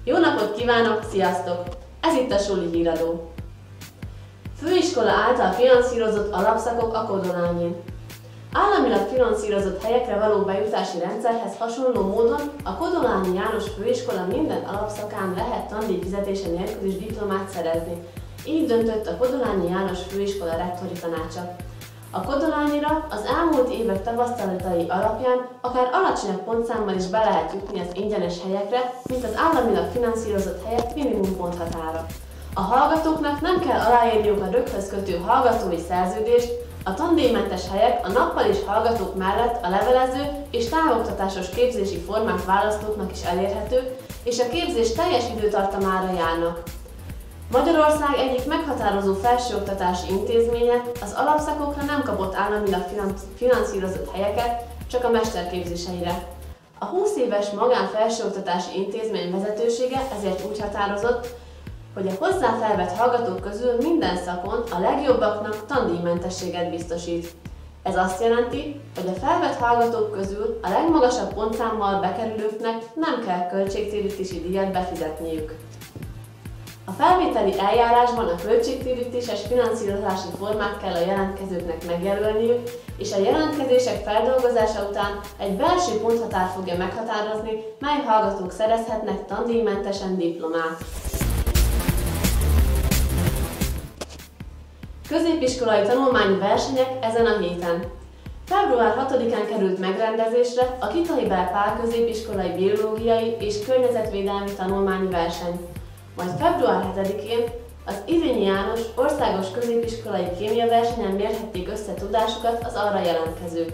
Jó napot kívánok, sziasztok! Ez itt a Suli Híradó. Főiskola által finanszírozott alapszakok a Kodolányin. Államilag finanszírozott helyekre való bejutási rendszerhez hasonló módon a Kodolányi János Főiskola minden alapszakán lehet tandíjfizetése nélkül is diplomát szerezni. Így döntött a Kodolányi János Főiskola rektori tanácsa. A Kodolányira az elmúlt évek tapasztalatai alapján akár alacsonyabb pontszámmal is be lehet jutni az ingyenes helyekre, mint az államilag finanszírozott helyek minimum ponthatára. A hallgatóknak nem kell aláírniuk a röghöz kötő hallgatói szerződést, a tandíjmentes helyek a nappalis hallgatók mellett a levelező és távoktatásos képzési formák választóknak is elérhetők, és a képzés teljes időtartamára járnak. Magyarország egyik meghatározó felsőoktatási intézménye az alapszakokra nem kapott államilag finanszírozott helyeket, csak a mesterképzéseire. A 20 éves magánfelsőoktatási intézmény vezetősége ezért úgy határozott, hogy a hozzá felvett hallgatók közül minden szakon a legjobbaknak tandíjmentességet biztosít. Ez azt jelenti, hogy a felvett hallgatók közül a legmagasabb pontszámmal bekerülőknek nem kell költségtérítési díjat befizetniük. A felvételi eljárásban a költségtérítéses finanszírozási formát kell a jelentkezőknek megjelölniük, és a jelentkezések feldolgozása után egy belső ponthatár fogja meghatározni, mely hallgatók szerezhetnek tandíjmentesen diplomát. Középiskolai tanulmányi versenyek ezen a héten. Február 6-án került megrendezésre a Kitai-Bál Pál középiskolai biológiai és környezetvédelmi tanulmányi verseny. Majd február 7-én az Ivényi János országos középiskolai kémiaversenyen mérhették össze tudásukat az arra jelentkezők.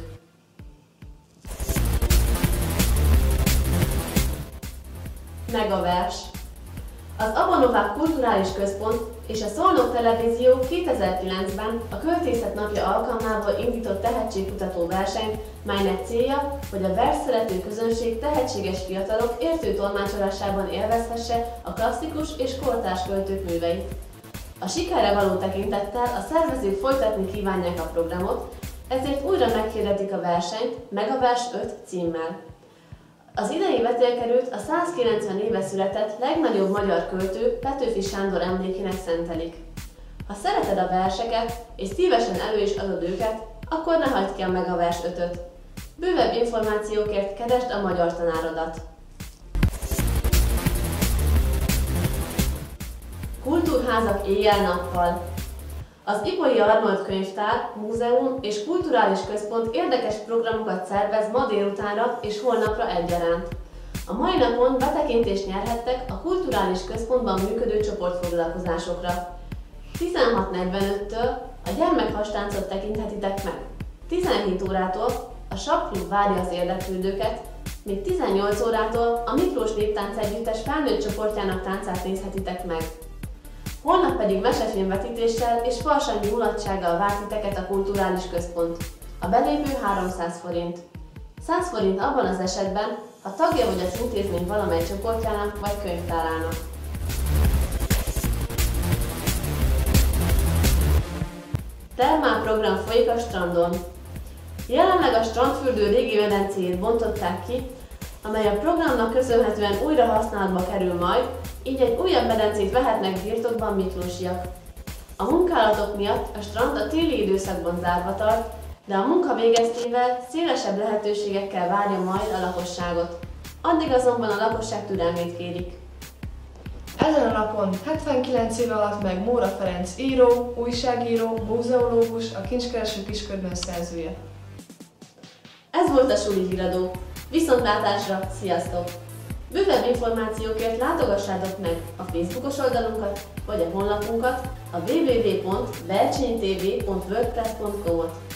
Megavers. Az Abanovák Kulturális Központ és a Szolnok Televízió 2009-ben a Költészet Napja alkalmából indított tehetségkutató verseny, melynek célja, hogy a versszerető közönség tehetséges fiatalok értő tolmácsolásában élvezhesse a klasszikus és kortárs költők műveit. A sikerre való tekintettel a szervezők folytatni kívánják a programot, ezért újra meghirdetik a versenyt Megavers 5 címmel. Az idei vetélkedőt a 190 éve született legnagyobb magyar költő Petőfi Sándor emlékének szentelik. Ha szereted a verseket és szívesen elő is adod őket, akkor ne hagyd ki a Megavers 5-öt. Bővebb információkért keresd a magyar tanárodat. Kultúrházak éjjel-nappal. Az Ipolyi Arnold Könyvtár, Múzeum és Kulturális Központ érdekes programokat szervez ma délutánra és holnapra egyaránt. A mai napon betekintést nyerhettek a Kulturális Központban működő csoportfoglalkozásokra. 16:45-től a gyermekhastáncot tekinthetitek meg. 17 órától a Sakkklub várja az érdeklődőket, míg 18 órától a Miklós Néptánc Együttes felnőtt csoportjának táncát nézhetitek meg. Holnap pedig mesefilmvetítéssel és farsangyi mulatsággal vár titeket a Kulturális Központ. A belépő 300 forint. 100 forint abban az esetben, ha tagja vagy az intézmény valamely csoportjának vagy könyvtárának. Termálprogram folyik a strandon. Jelenleg a strandfürdő régi medencéjét bontották ki, amely a programnak köszönhetően újra használatba kerül majd, így egy újabb medencét vehetnek birtokban miklósiak. A munkálatok miatt a strand a téli időszakban zárva tart, de a munka végeztével szélesebb lehetőségekkel várja majd a lakosságot. Addig azonban a lakosság türelmét kérik. Ezen a napon 79 év alatt meg Móra Ferenc író, újságíró, múzeológus, a Kincskereső Kisködmön szerzője. Ez volt a Suli Híradó. Viszontlátásra, sziasztok! Bővebb információkért látogassátok meg a Facebookos oldalunkat vagy a honlapunkat, a www.bercsénytv.wordpress.com-ot.